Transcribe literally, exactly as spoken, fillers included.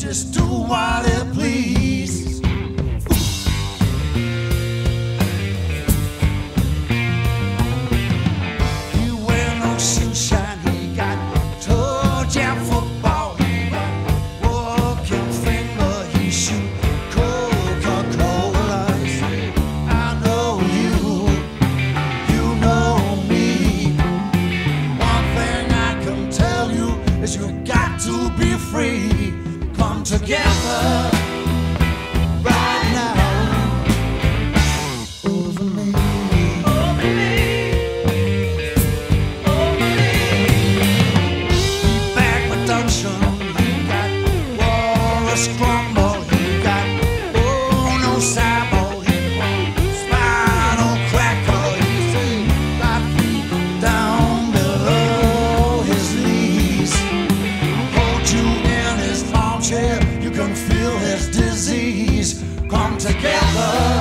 just do what it please. He wear no sunshine, he got toe jam football, he got walking finger, he shoot Coca-Cola. He say, I know you, you know me. One thing I can tell you is you got to be free. Come together right now over me, over me, over me. He back production, he got Walrus Crumble, he got oh no cyber, he want Spinal Cracker. He say got feet down below his knees, hold you in his armchair, you can feel his disease. Come together